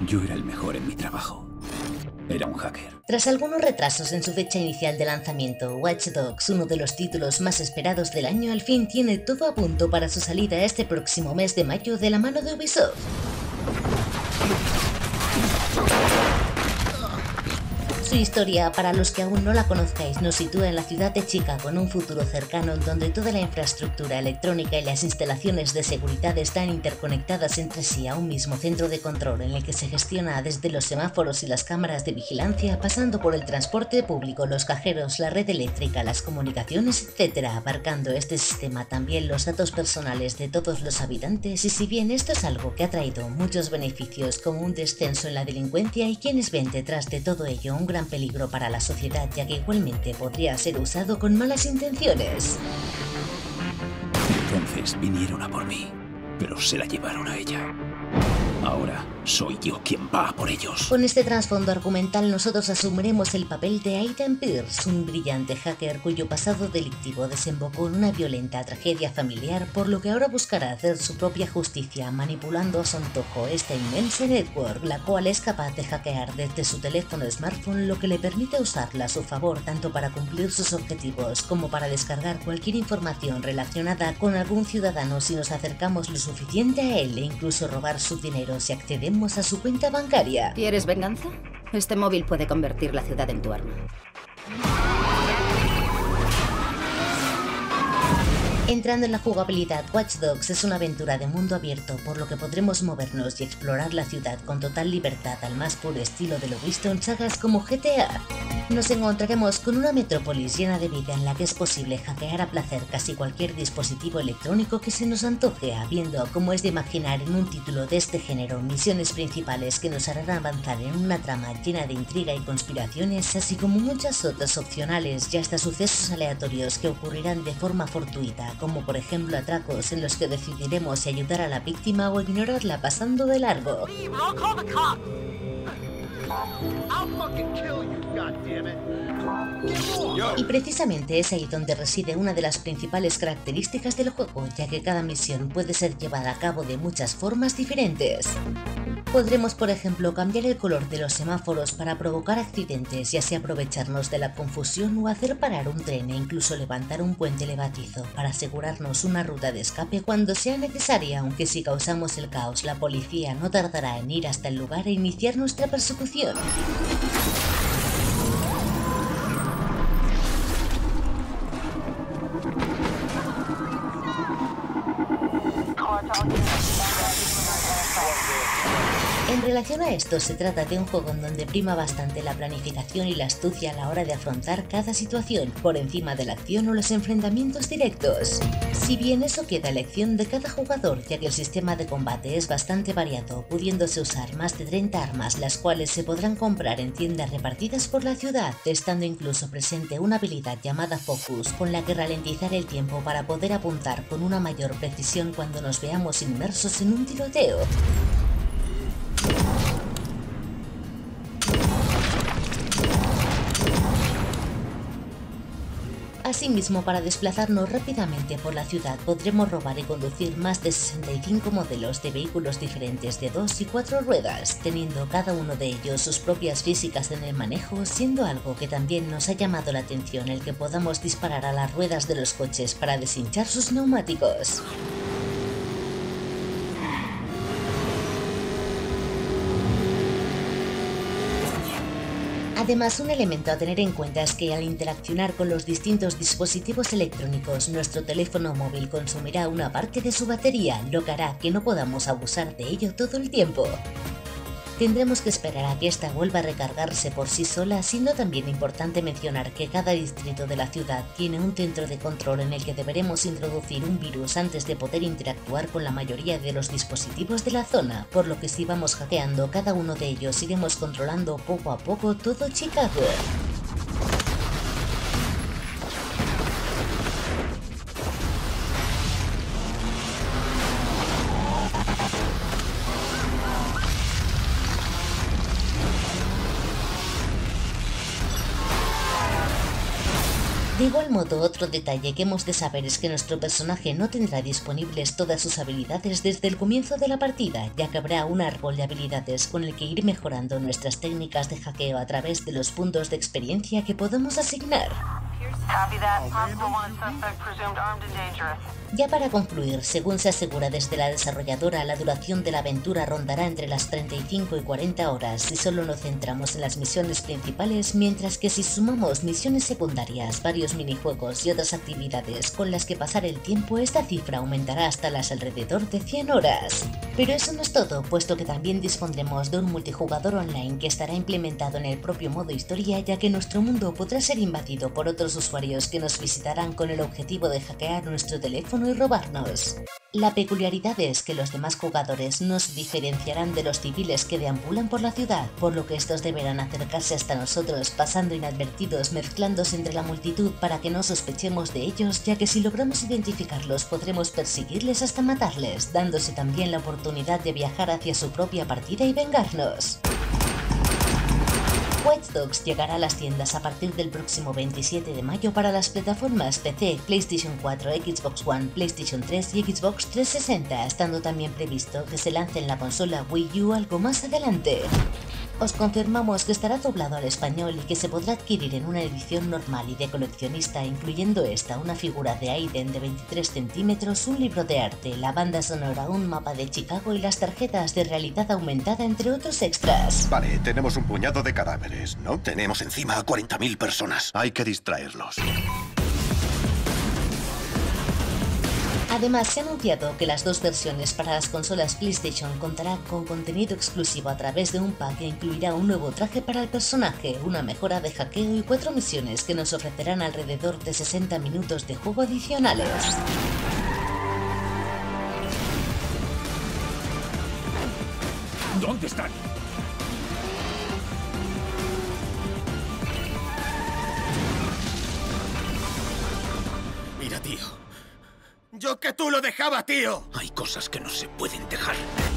Yo era el mejor en mi trabajo. Era un hacker. Tras algunos retrasos en su fecha inicial de lanzamiento, Watch Dogs, uno de los títulos más esperados del año, al fin tiene todo a punto para su salida este próximo mes de mayo de la mano de Ubisoft. Su historia, para los que aún no la conozcáis, nos sitúa en la ciudad de Chicago en un futuro cercano en donde toda la infraestructura electrónica y las instalaciones de seguridad están interconectadas entre sí a un mismo centro de control en el que se gestiona desde los semáforos y las cámaras de vigilancia, pasando por el transporte público, los cajeros, la red eléctrica, las comunicaciones, etc., abarcando este sistema también los datos personales de todos los habitantes. Y si bien esto es algo que ha traído muchos beneficios como un descenso en la delincuencia, y quienes ven detrás de todo ello un gran peligro para la sociedad, ya que igualmente podría ser usado con malas intenciones. Entonces vinieron a por mí, pero se la llevaron a ella. Ahora soy yo quien va a por ellos. Con este trasfondo argumental nosotros asumiremos el papel de Aiden Pearce, un brillante hacker cuyo pasado delictivo desembocó en una violenta tragedia familiar, por lo que ahora buscará hacer su propia justicia manipulando a su antojo esta inmensa network, la cual es capaz de hackear desde su teléfono smartphone, lo que le permite usarla a su favor tanto para cumplir sus objetivos como para descargar cualquier información relacionada con algún ciudadano si nos acercamos lo suficiente a él, e incluso robar su dinero si accedemos a su cuenta bancaria. ¿Quieres venganza? Este móvil puede convertir la ciudad en tu arma. Entrando en la jugabilidad, Watch Dogs es una aventura de mundo abierto, por lo que podremos movernos y explorar la ciudad con total libertad al más puro estilo de lo visto en sagas como GTA. Nos encontraremos con una metrópolis llena de vida en la que es posible hackear a placer casi cualquier dispositivo electrónico que se nos antoje, habiendo, como es de imaginar en un título de este género, misiones principales que nos harán avanzar en una trama llena de intriga y conspiraciones, así como muchas otras opcionales y hasta sucesos aleatorios que ocurrirán de forma fortuita, como por ejemplo atracos en los que decidiremos si ayudar a la víctima o ignorarla pasando de largo. Y precisamente es ahí donde reside una de las principales características del juego, ya que cada misión puede ser llevada a cabo de muchas formas diferentes. Podremos, por ejemplo, cambiar el color de los semáforos para provocar accidentes y así aprovecharnos de la confusión, o hacer parar un tren e incluso levantar un puente levadizo para asegurarnos una ruta de escape cuando sea necesaria, aunque si causamos el caos, la policía no tardará en ir hasta el lugar e iniciar nuestra persecución. En relación a esto, se trata de un juego en donde prima bastante la planificación y la astucia a la hora de afrontar cada situación, por encima de la acción o los enfrentamientos directos. Si bien eso queda a elección de cada jugador, ya que el sistema de combate es bastante variado, pudiéndose usar más de 30 armas, las cuales se podrán comprar en tiendas repartidas por la ciudad, estando incluso presente una habilidad llamada Focus, con la que ralentizar el tiempo para poder apuntar con una mayor precisión cuando nos veamos inmersos en un tiroteo. Asimismo, para desplazarnos rápidamente por la ciudad podremos robar y conducir más de 65 modelos de vehículos diferentes de 2 y 4 ruedas, teniendo cada uno de ellos sus propias físicas en el manejo, siendo algo que también nos ha llamado la atención el que podamos disparar a las ruedas de los coches para deshinchar sus neumáticos. Además, un elemento a tener en cuenta es que al interaccionar con los distintos dispositivos electrónicos, nuestro teléfono móvil consumirá una parte de su batería, lo que hará que no podamos abusar de ello todo el tiempo. Tendremos que esperar a que esta vuelva a recargarse por sí sola, siendo también importante mencionar que cada distrito de la ciudad tiene un centro de control en el que deberemos introducir un virus antes de poder interactuar con la mayoría de los dispositivos de la zona, por lo que si vamos hackeando cada uno de ellos iremos controlando poco a poco todo Chicago. De igual modo, otro detalle que hemos de saber es que nuestro personaje no tendrá disponibles todas sus habilidades desde el comienzo de la partida, ya que habrá un árbol de habilidades con el que ir mejorando nuestras técnicas de hackeo a través de los puntos de experiencia que podemos asignar. Ya para concluir, según se asegura desde la desarrolladora, la duración de la aventura rondará entre las 35 y 40 horas si solo nos centramos en las misiones principales, mientras que si sumamos misiones secundarias, varios minijuegos y otras actividades con las que pasar el tiempo, esta cifra aumentará hasta las alrededor de 100 horas. Pero eso no es todo, puesto que también dispondremos de un multijugador online que estará implementado en el propio modo historia, ya que nuestro mundo podrá ser invadido por otros usuarios que nos visitarán con el objetivo de hackear nuestro teléfono y robarnos. La peculiaridad es que los demás jugadores nos diferenciarán de los civiles que deambulan por la ciudad, por lo que estos deberán acercarse hasta nosotros pasando inadvertidos, mezclándose entre la multitud para que no sospechemos de ellos, ya que si logramos identificarlos podremos perseguirles hasta matarles, dándose también la oportunidad de viajar hacia su propia partida y vengarnos. Watch Dogs llegará a las tiendas a partir del próximo 27 de mayo para las plataformas PC, PlayStation 4, Xbox One, PlayStation 3 y Xbox 360, estando también previsto que se lance en la consola Wii U algo más adelante. Os confirmamos que estará doblado al español y que se podrá adquirir en una edición normal y de coleccionista, incluyendo esta, una figura de Aiden de 23 centímetros, un libro de arte, la banda sonora, un mapa de Chicago y las tarjetas de realidad aumentada, entre otros extras. Vale, tenemos un puñado de cadáveres, ¿no? Tenemos encima a 40.000 personas. Hay que distraerlos. Además, se ha anunciado que las dos versiones para las consolas PlayStation contarán con contenido exclusivo a través de un pack que incluirá un nuevo traje para el personaje, una mejora de hackeo y 4 misiones que nos ofrecerán alrededor de 60 minutos de juego adicionales. ¿Dónde están? Mira, tío. ¡Yo que tú lo dejaba, tío! Hay cosas que no se pueden dejar.